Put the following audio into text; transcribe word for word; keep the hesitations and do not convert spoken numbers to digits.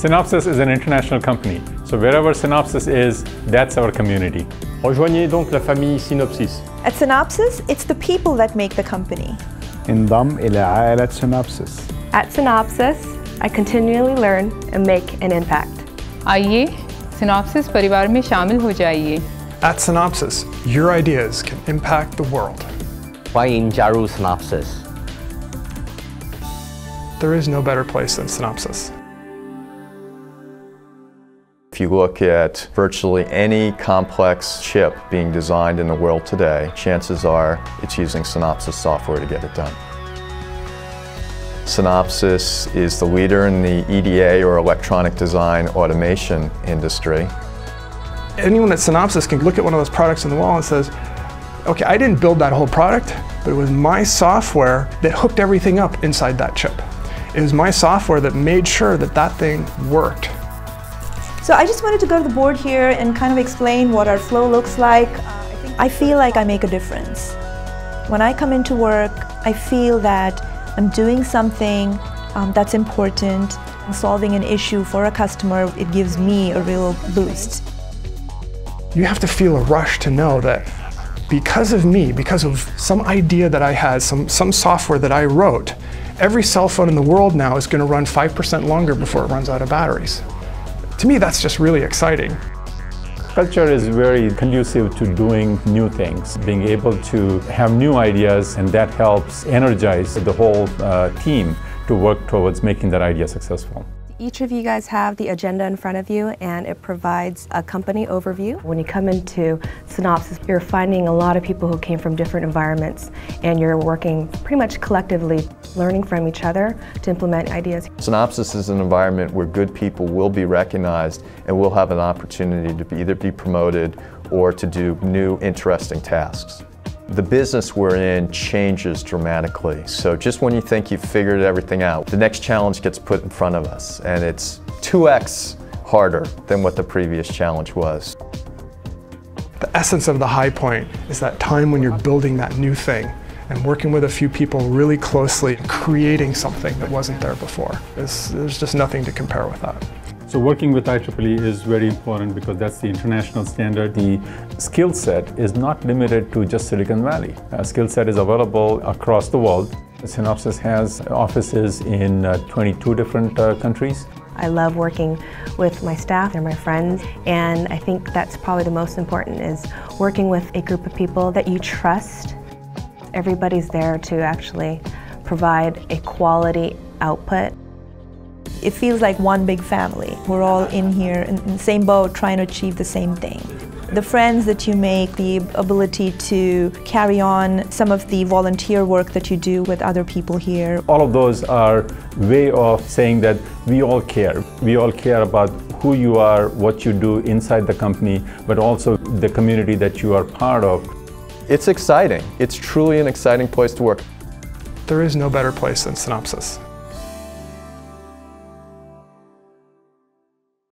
Synopsys is an international company, so wherever Synopsys is, that's our community. Rejoignez donc la famille Synopsys. At Synopsys, it's the people that make the company. انضم إلى عائلة Synopsys. At Synopsys, I continually learn and make an impact. आइए Synopsys परिवार में शामिल हो जाइए. At Synopsys, your ideas can impact the world. 欢迎加入 Synopsys. There is no better place than Synopsys. If you look at virtually any complex chip being designed in the world today, chances are it's using Synopsys software to get it done. Synopsys is the leader in the E D A or electronic design automation industry. Anyone at Synopsys can look at one of those products on the wall and says, okay, I didn't build that whole product, but it was my software that hooked everything up inside that chip. It was my software that made sure that that thing worked. So I just wanted to go to the board here and kind of explain what our flow looks like. Uh, I feel like I make a difference. When I come into work, I feel that I'm doing something um, that's important. I'm solving an issue for a customer. It gives me a real boost. You have to feel a rush to know that because of me, because of some idea that I had, some, some software that I wrote, every cell phone in the world now is going to run five percent longer before it runs out of batteries. To me, that's just really exciting. Culture is very conducive to doing new things, being able to have new ideas, and that helps energize the whole uh, team to work towards making that idea successful. Each of you guys have the agenda in front of you, and it provides a company overview. When you come into Synopsys, you're finding a lot of people who came from different environments, and you're working pretty much collectively, learning from each other to implement ideas. Synopsys is an environment where good people will be recognized and will have an opportunity to be either be promoted or to do new, interesting tasks. The business we're in changes dramatically, so just when you think you've figured everything out, the next challenge gets put in front of us, and it's two X harder than what the previous challenge was. The essence of the high point is that time when you're building that new thing and working with a few people really closely, creating something that wasn't there before. There's, there's just nothing to compare with that. So working with I triple E is very important because that's the international standard. The skill set is not limited to just Silicon Valley. A skill set is available across the world. Synopsys has offices in uh, twenty-two different uh, countries. I love working with my staff, they're my friends, and I think that's probably the most important, is working with a group of people that you trust. Everybody's there to actually provide a quality output. It feels like one big family. We're all in here in the same boat trying to achieve the same thing. The friends that you make, the ability to carry on some of the volunteer work that you do with other people here. All of those are way of saying that we all care. We all care about who you are, what you do inside the company, but also the community that you are part of. It's exciting. It's truly an exciting place to work. There is no better place than Synopsys.